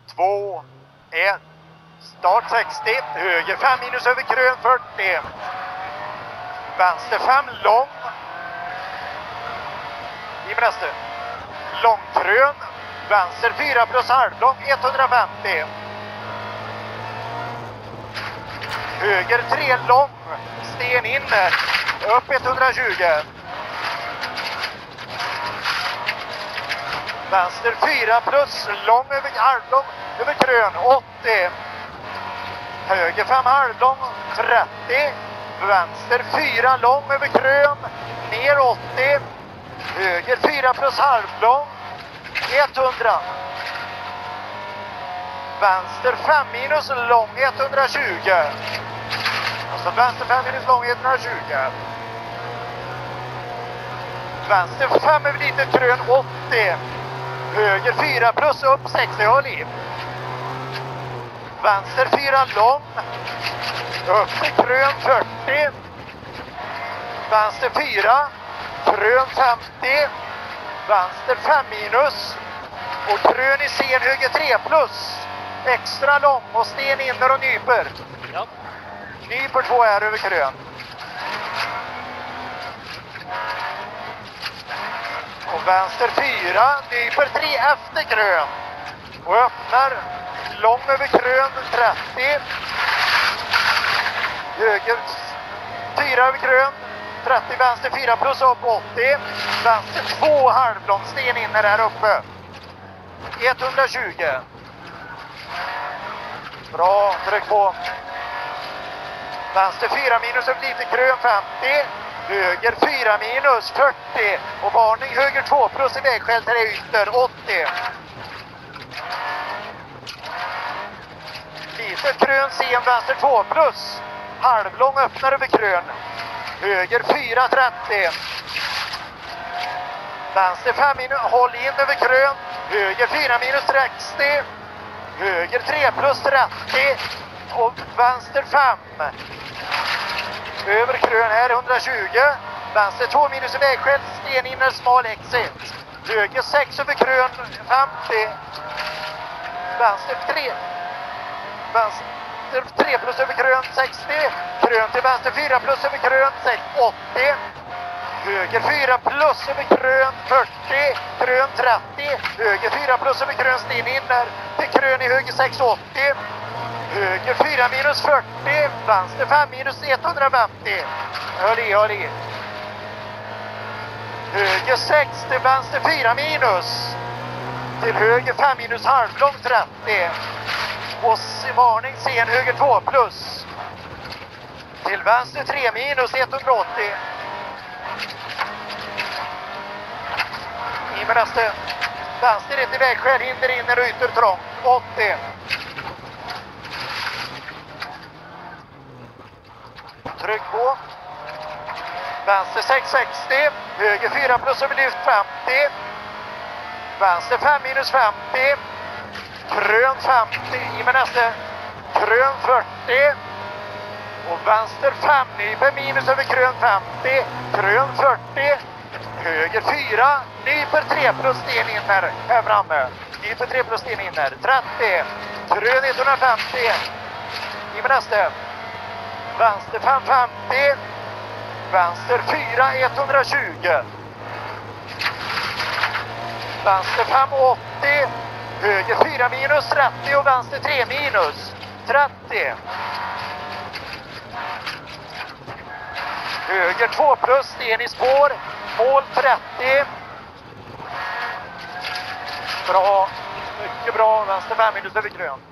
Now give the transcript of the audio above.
2, 1. Start 60. Höger 5 minus över krön 40. Vänster 5 lång. I nästa. Långkrön. Vänster 4 plus halvlång 150. Höger 3 lång. Sten inner. Upp 120. Vänster 4 plus lång över halvlång över krön 80. Höger 5 halvlång 30. Vänster 4 lång över krön ner 80. Höger 4 plus halvlång 100. Vänster 5 minus lång 120. Alltså vänster 5 minus lång 120. Vänster 5 över lite krön 80. Höger 4 plus upp 60 håll i. Vänster 4 lång. Upp till krön 40. Vänster 4. Krön 50. Vänster 5 minus. Och krön i sen höger 3 plus. Extra lång och sten inner och nyper. Ja. Nyper 2 här över krön. Och vänster 4, nyper 3 efter krön. Och öppnar lång över krön 30. Höger 4 över krön. 30 vänster 4 plus upp 80. Vänster 2 halvlång sten inne där uppe. 120. Bra, tryck på. Vänster 4 minus upp lite krön 50. Höger 4 minus 40. Och varning höger 2 plus i vägskäl till ytter 80. Lite krön sen vänster 2 plus. Halvlång öppnar över krön. Höger 4 30. Vänster 5 minus håll in över krön. Höger 4 minus 60. Höger 3 plus 30. Och vänster 5. Över krön här 120. Vänster 2 minus i vägskäl. Sten inner smal exit. Höger 6 över krön 50. Vänster 3. Vänster 3 plus över krön 60. Krön till vänster 4 plus över krön 80. Höger 4 plus över krön 40. Krön 30. Höger 4 plus över krön sten inner. Till krön i höger 680. Höger 4 minus 40. Vänster 5 minus 150. Håll i. Höger 6 till vänster 4 minus. Till höger 5 minus halvlång 30. Och varning sen höger 2 plus. Till vänster 3 minus 180. In med nästa. Vänster 1 i vägskäl, hinder inner och ytter trång. 80. Tryck på. Vänster 660. Höger 4 plus över lyft 50. Vänster 5 minus 50. Krön 50. In med nästa. Krön 40. Och vänster 5 nyper minus över krön 50. Krön 40. Höger 4. Nyper 3 plus sten in här framme. Nyper 3 plus sten in här. 30. Krön 150. In med nästa. Vänster 550. Vänster 4 120. Vänster 580. Höger 4 minus 30 och vänster 3 minus 30. Höger 2 plus sten i spår. Mål 30. Bra. Mycket bra. Vänster 5 minus över grön.